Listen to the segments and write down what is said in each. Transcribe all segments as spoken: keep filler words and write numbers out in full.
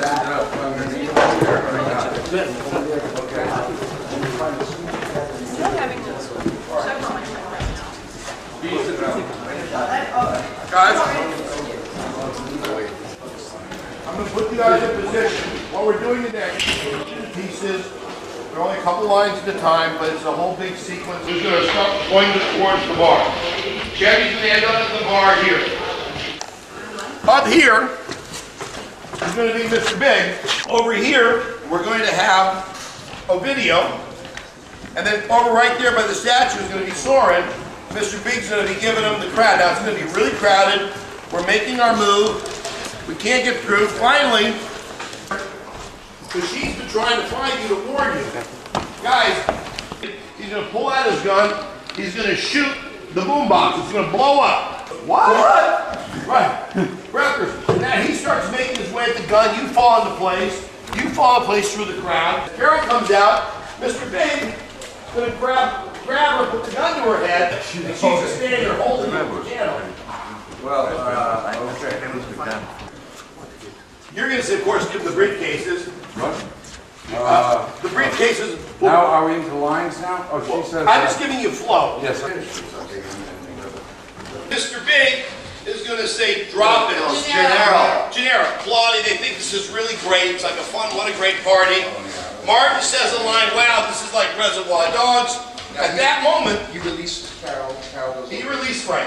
Guys, I'm going to put you guys in position. What we're doing today, pieces, there are only a couple lines at a time, but it's a whole big sequence. We're going to start going towards the bar. Chevy's going to end up at the bar here. Up here is going to be Mister Big. Over here, we're going to have a video. And then over right there by the statue is going to be Soren. Mister Big's going to be giving them the crowd. Now it's going to be really crowded. We're making our move. We can't get through. Finally, because she's been trying to find you to warn you. Guys, he's going to pull out his gun. He's going to shoot the boombox. It's going to blow up. What? Right. Breakers. Now he starts making his way at the gun. You fall into place. You fall into place through the crowd. Carol comes out. Mister Big is going to grab, grab her, put the gun to her head, and she's just standing there holding it with the piano. Well, uh, okay. You're going to say, of course, give them the briefcases. What? Uh, the briefcases. Well, now, are we into lines now? Oh, she well, says. I'm just giving you flow. Yes. Mister Big is going to say, drop it. Gennaro. Gennaro. Claudia, they think this is really great. It's like a fun, what a great party. Martin says a line, wow, this is like Reservoir Dogs. Now, At that moment, you release Carol. Carol goes. he released Frank.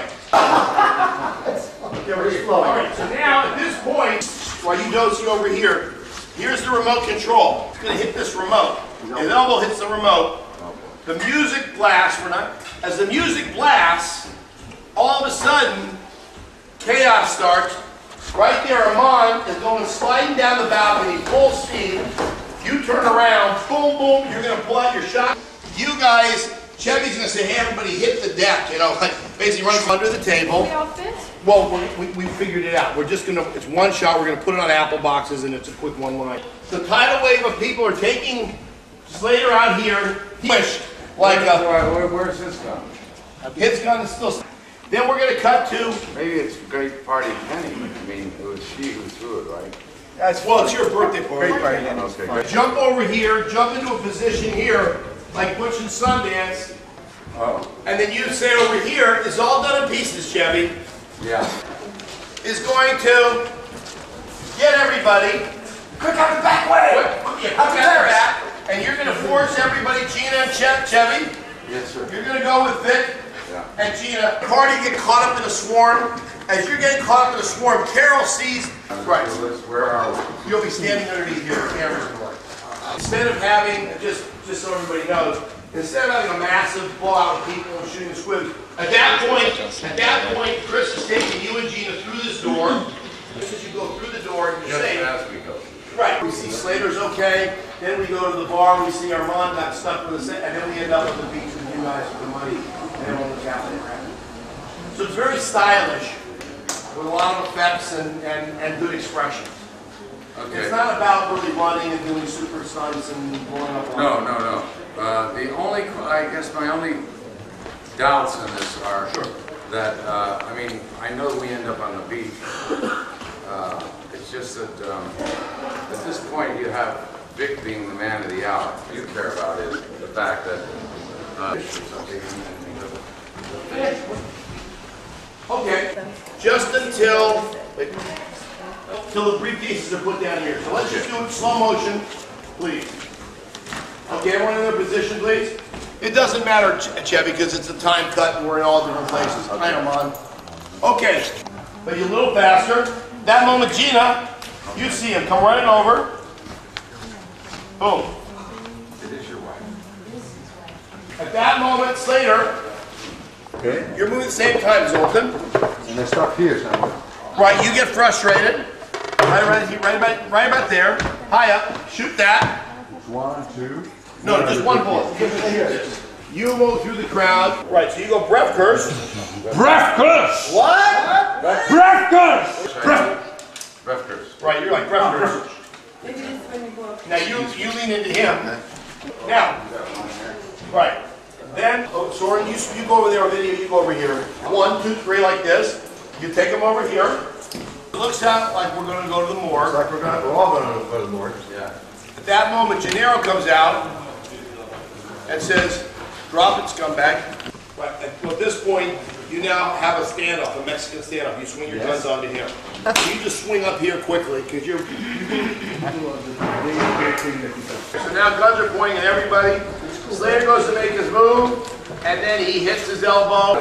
Okay, we're slow. All right, so now at this point, while you dozy over here, here's the remote control. It's going to hit this remote. His elbow hits the remote. The music blasts. We're not. As the music blasts, all of a sudden, chaos starts. Right there, Amon is going sliding down the balcony, full speed. You turn around, boom, boom. You're going to pull out your shot. You guys, Chevy's going to say, hey, everybody hit the deck. You know, like basically run under the table. We all fit? Well, we, we, we figured it out. We're just going to, it's one shot. We're going to put it on apple boxes, and it's a quick one line. The tidal wave of people are taking Slater out here. Pushed like a. Where, where's his gun? His gun is still. Then we're going to cut to. Maybe it's Great Party Penny. I mean, it was she who threw it, right? That's well, it's your birthday party. Great Party Penny. Okay, great. Jump over here. Jump into a position here, like Butch and Sundance. Oh. And then you say over here. It's all done in pieces, Chevy. Yeah. Is going to get everybody. Quick out the back way. Quick out the back. And you're going to force everybody, Gina and Che Chevy. Yes, sir. You're going to go with Vic Yeah. and Gina. The party get caught up in a swarm. As you're getting caught up in a swarm, Carol sees. Right. Where are we? You'll be standing underneath here. The camera's going. Instead of having, just just so everybody knows, instead of having a massive blowout of people and shooting the squibs, at that point, at that point, Chris is taking you and Gina through this door. Just as you go through the door, and you're Just safe. as we go. Right. We see Slater's okay. Then we go to the bar. We see Armand got stuck with a set, and then we end up at the beach with you guys for the money and everyone was happening around. So it's very stylish with a lot of effects and, and, and good expressions. Okay. It's not about really running and doing super stunts and blowing up. No, no, no. Uh, the only, I guess my only doubts in this are Sure. that, uh, I mean, I know we end up on the beach. Uh, it's just that um, at this point you have Vic being the man of the hour. What you care about is the fact that uh, Okay. Just until, wait, until the briefcases are put down here. So let's just do it in slow motion, please. Okay, everyone in their position, please. It doesn't matter, Ch Chevy, because it's a time cut and we're in all different places. I am on. Okay, but you're a little faster. That moment, Gina, you see him come running over. Boom. it is your wife. At that moment, Slater, Okay. you're moving at the same time, Zoltan. And they stop here, so. Right, you get frustrated. Right, right, right, about, right about there. High up. Shoot that. One, two. No, just one bullet. You move through the crowd. Right, so you go breath curse. Breath curse! What? Breath curse! Breath. Breath curse. Right, you're like breath curse. Maybe this is when you go up. Now you you lean into him. Now, right. Then, oh, Soren, you you go over there on video. You go over here. One, two, three, like this. You take him over here. It looks out like we're gonna go to the morgue. Like we're gonna, we're all gonna go to the morgue. Yeah. At that moment, Gennaro comes out and says, drop it, scumbag. Right, at this point, you now have a standoff, a Mexican standoff. You swing your guns onto him. You just swing up here quickly, because you're... So now guns are pointing at everybody. Slater goes to make his move, and then he hits his elbow.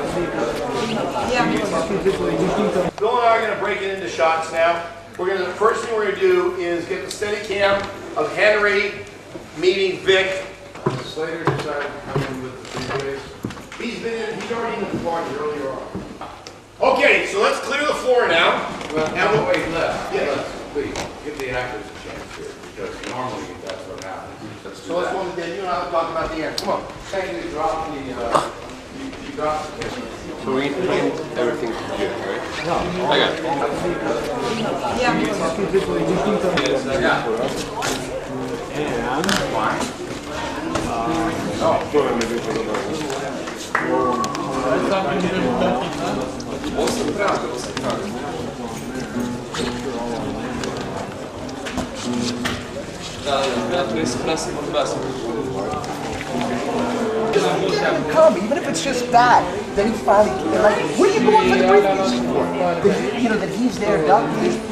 Bill and I are going to break it into shots now. We're going to, the first thing we're going to do is get the steady cam of Henry meeting Vic. Slater decided to come in with the three-ways. He's been in, he's already in the party earlier on. Okay, so let's clear the floor now. Well, And now we'll- wait, left. Yeah. Let's, please, give the actors a chance here, because normally that's what happens. Let's do So let's that. go, then you and I will talk about the end. Come on. Thank you, drop the, uh, you, you dropped the camera. So we need everything together, right? No. I got it. Yeah. Osam traga, osam traga. Da, da, to jest klasy motywacji. Come, even if it's just that, then he finally, they're like, what are you going for the briefcase for? That, you know, that he's there, Doc.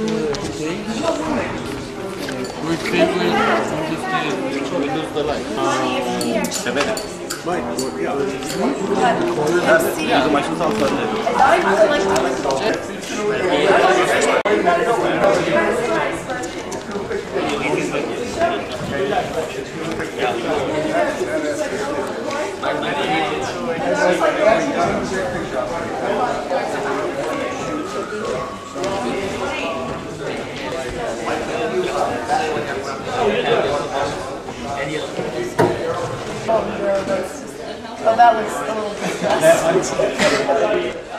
Oh, that looks a little distressing.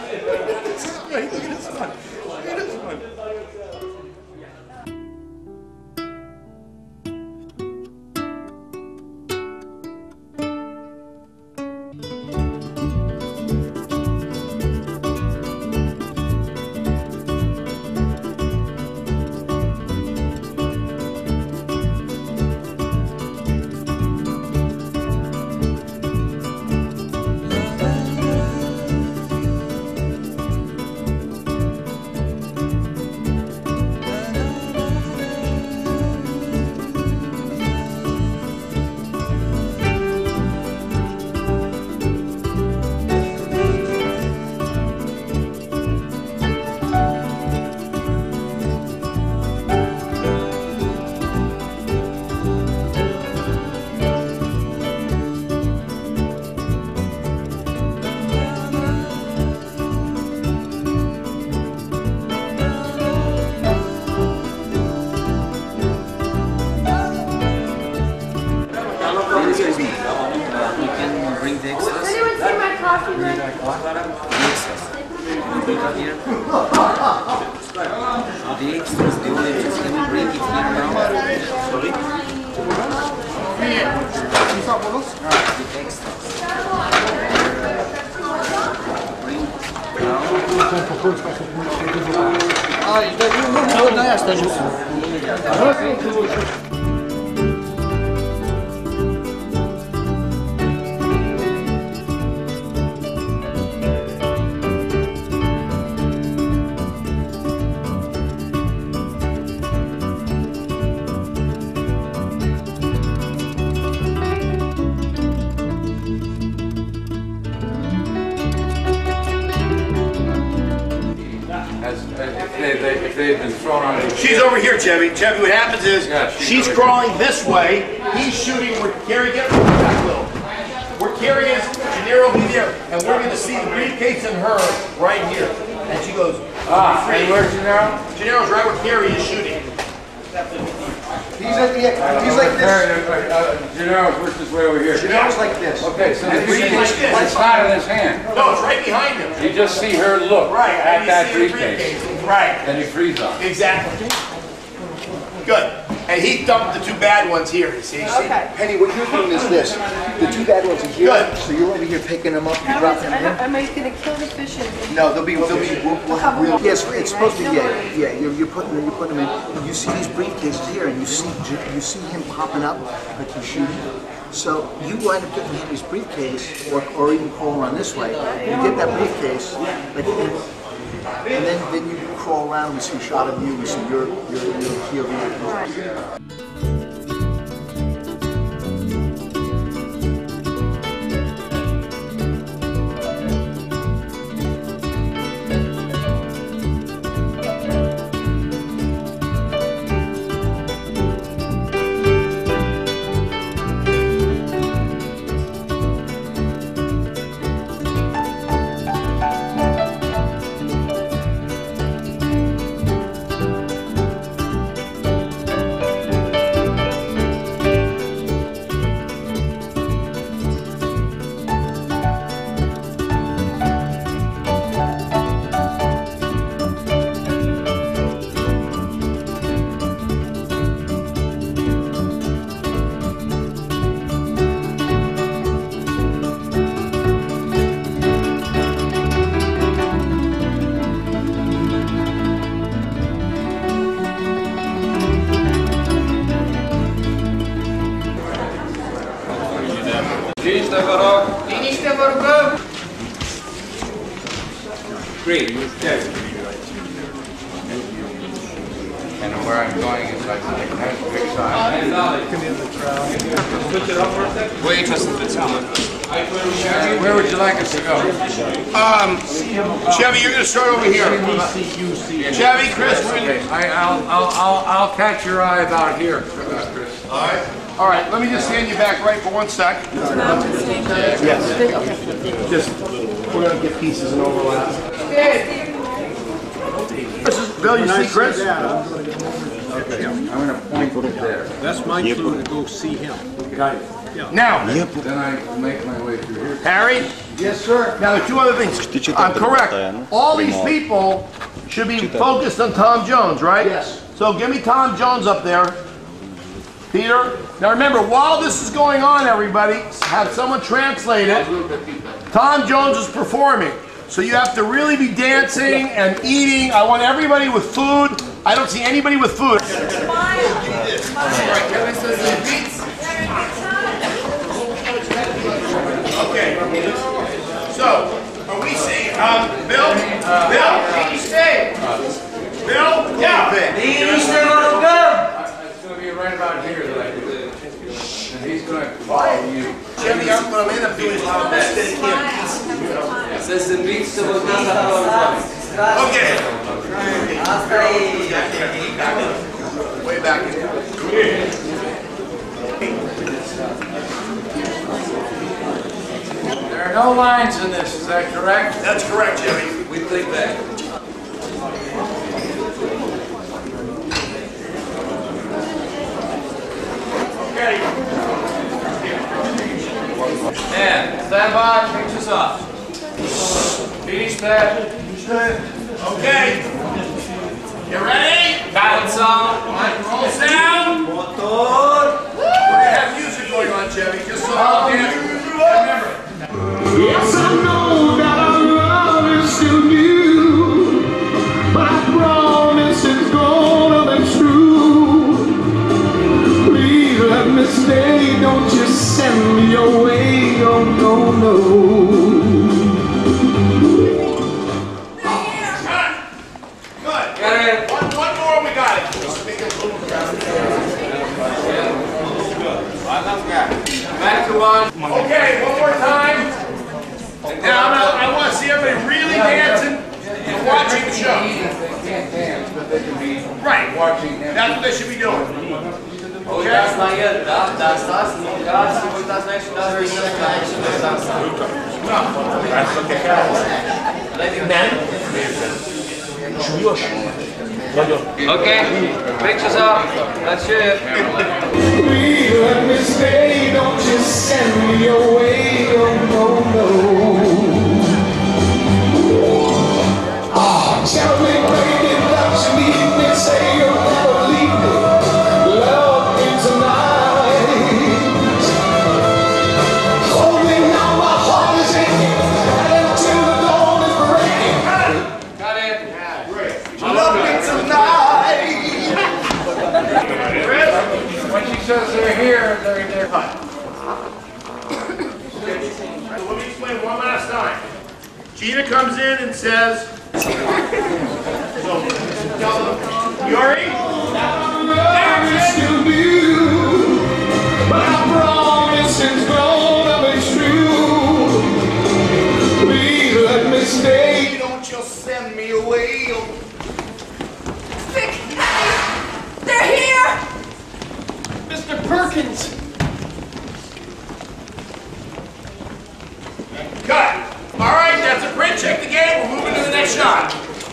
Bring the extras. Does anyone see my coffee lid? The extras, the only just can we bring it here now? Sorry? The extras. Bring Ah, no, no, ja staję. As, if they, they, if they had been thrown on the She's over here, Chevy. Chevy, what happens is, Yeah, she's she's over crawling this way, he's shooting, where Carrie, get back a little. Where Carrie is, Gennaro will be there, and we're gonna see the briefcase and her right here. And she goes, Ah, and where's Gennaro? Gennaro's right where Carrie is shooting. He's at the end, he's like this. Gennaro's pushed his way over here. Gennaro's like this. Okay, so the He's briefcase, like this. it's not in his hand. No, it's right behind him. You just see her look Right, at and you that see the briefcase, briefcase. Right, and you freeze on it. exactly. Good. And And he dumped the two bad ones here, you see? Okay. Penny, what you're doing is this. The two bad ones are here. Good. So you're over here picking them up and How is, dropping them in. am I gonna kill the fish? And No, they'll be, they'll be, we'll, we'll have real. Yes, it's supposed to be, Right? yeah, yeah, you're, you're putting, you're putting them in. And you see these briefcases here, and you see, you see him popping up like he's shooting. So you wind up getting Henry's briefcase, or, or even crawling on this way. You get that briefcase, like, and then, then you crawl around and see a shot of you, and see your, your, your P O V. Great. And where I'm going is like the next big side. We're interested in this one. Where would you like us to go? Um, Chevy, you're gonna start over here. Chevy, Chris, we're Okay, I, I'll, I'll, I'll, I'll catch your eye about here, uh, Chris. All right. All right, let me just stand you back right for one sec. Yes. Just, we're gonna get pieces and overlap. This is Bill, you see Chris? Okay, I'm gonna point it there. That's my clue to go see him. Now, Then I make my way through here. Harry? Yes, sir. Now, there are two other things. I'm correct. All these people should be focused on Tom Jones, right? Yes. So give me Tom Jones up there. Peter? Now remember, while this is going on, everybody, have someone translate it. Tom Jones is performing. So you have to really be dancing and eating. I want everybody with food. I don't see anybody with food. Okay. So, are we seeing, um, Bill? Bill, can you stay? Bill? Yeah. It's gonna be right about here that I do it. And he's gonna follow you. Jimmy, I'm gonna end up doing a lot of this. Okay. Way back in here. There are no lines in this, is that correct? That's correct, Jimmy. We think that. Okay. And stand by, pictures up. Beach pad. Okay. You ready? Got some. Roll sound. Motor. We're gonna have music going on, Jimmy, just so I'll dance. Remember. Yes, I know that our love is still new, but I promise it's gonna be true. Please let me stay, don't you send me away, oh no, no. Good. Got it. One, one more, we got it. Back to one. Okay, one more time. And now I'm gonna, I want to see everybody really dancing and watching the show. They can't dance, but they can be Right. watching him. That's what they should be doing. Uitați la el, da? Dansați, mâncați și vă uitați la el și dați din el ca el și voi dansa. Okay, pictures up. That's it. Please let me stay, don't you send me away, oh no, no. Ah, tell me, baby, that you need me, say you'll never leave me. Love printer comes in and says, so, tell them, Yuri, That's it. But I promise it's gonna be true. Please let me stay. don't you send me away. Vic, hey! They're here! Mister Perkins! Cut. All right, that's a print. Check the game. We're moving to the next shot.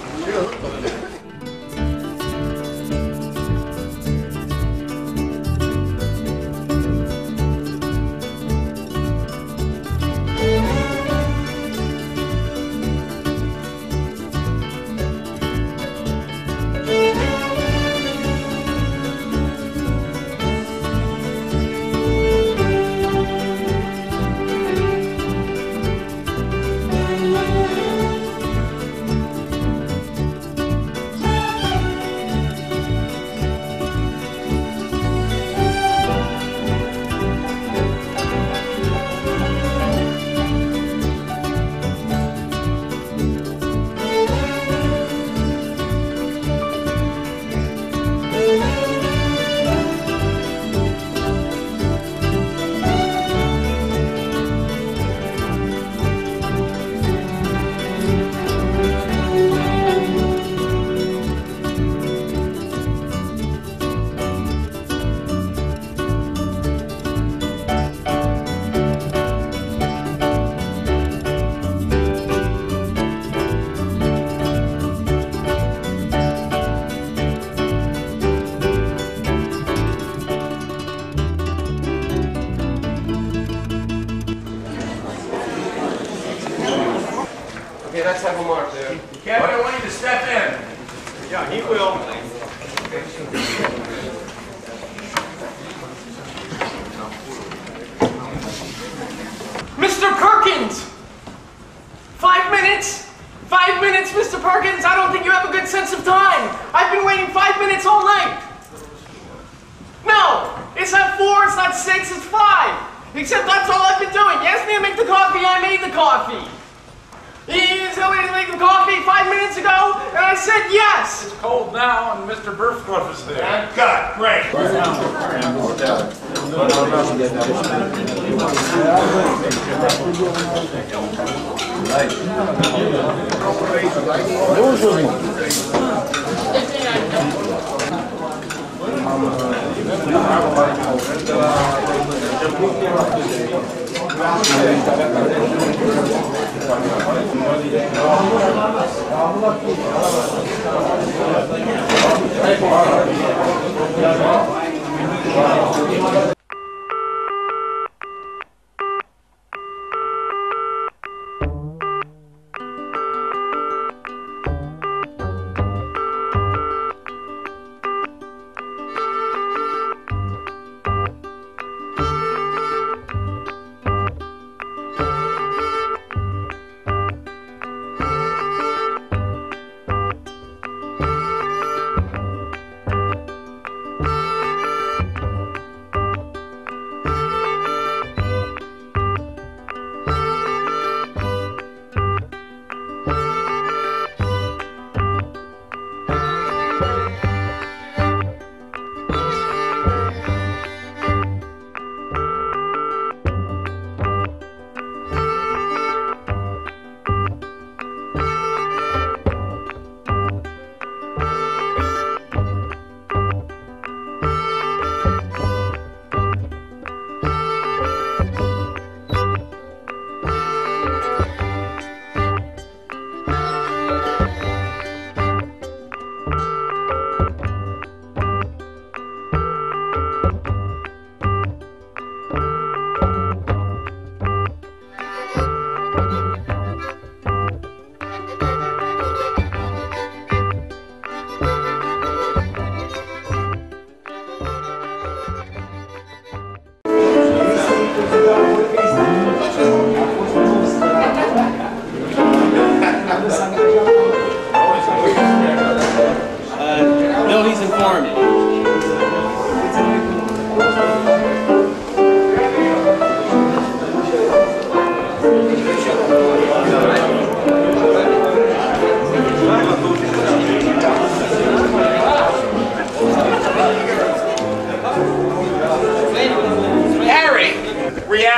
Okay, let's have a mark there. Kevin, I want you to step in. Yeah, he will. Mister Perkins! Five minutes? Five minutes, Mister Perkins? I don't think you have a good sense of time. I've been waiting five minutes all night. No, it's not four, it's not six, it's five. Except that's all I've been doing. You asked me to make the coffee, I made the coffee. You told me to make the coffee five minutes ago, and I said yes. It's cold now, and Mister Burfcliff is there. And cut. Great.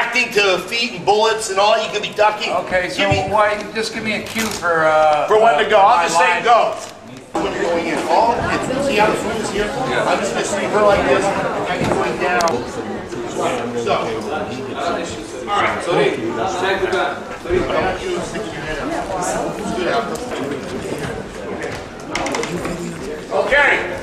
reacting to feet and bullets and all. You could be ducking. Okay, so Give me- why, just give me a cue for, uh... For when to go. uh, I'll my just say line. go. When you're going in, all it's, see how the food is here? I'm just gonna sweep her like this, and you're going down. So. All right. So I want you to stick your head out. It's good out. Okay.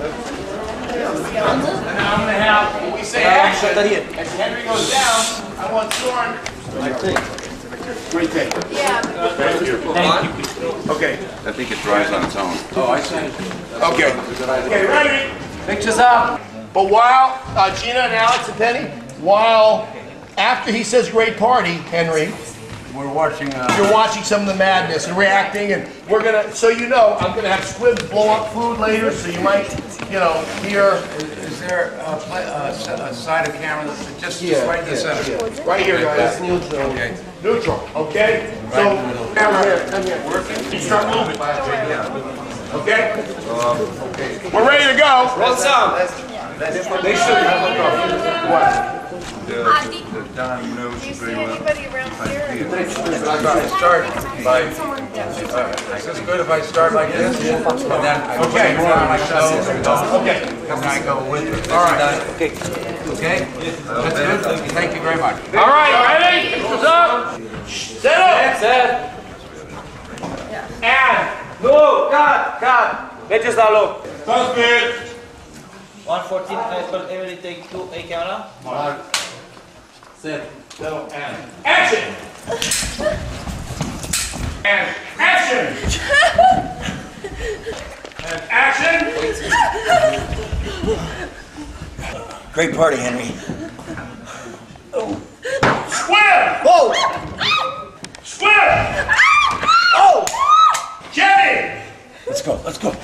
And now I'm gonna have, when we say action, as Henry goes down, I want Zorn. I think. Great take. Yeah. Thank you. Okay. I think it dries on its own. Oh, I see. Okay. Okay, ready? Pictures up. But while, uh, Gina and Alex and Penny, while, after he says great party, Henry, We're watching, uh... you're watching some of the madness and reacting, and we're gonna, so you know, I'm gonna have squibs blow up food later, so you might, you know, hear. Is there a, pla- uh, s- a side of camera that's just, just right in the center? Right here, guys. Okay. Neutral, okay? So, camera here, come here. Working? You start moving. Okay? We're ready to go. Roll sound. They should have what? Adi, do you see anybody around here? I start by, uh, is this good if I start like this? And then I Okay. put on myself, Okay. and then I go with it. All right. Okay. Okay? That's good? Thank you very much. All right, ready? Pictures up. Set up. Set. And. No, cut, cut. Let's just not look. Sounds good. one fourteen, I will every take two A camera. And action. And action. And action. Great party, Henry. Swim. Whoa! Swim. Oh! Jenny. Let's go, let's go.